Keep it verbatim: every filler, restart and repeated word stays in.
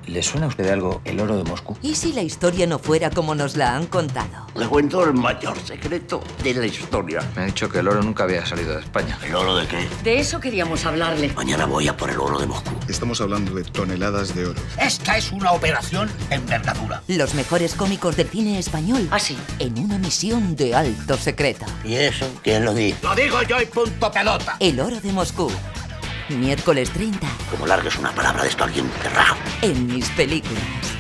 ¿Le suena a usted de algo el oro de Moscú? ¿Y si la historia no fuera como nos la han contado? Le cuento el mayor secreto de la historia. Me ha dicho que el oro nunca había salido de España. ¿El oro de qué? De eso queríamos hablarle. Mañana voy a por el oro de Moscú. Estamos hablando de toneladas de oro. Esta es una operación en envergadura. Los mejores cómicos del cine español. ¿Ah, sí? En una misión de alto secreto. ¿Y eso quién lo dice? Lo digo yo y punto pelota. El oro de Moscú. Miércoles treinta. Como largues una palabra de esto a alguien te rajo. En Mis Películas.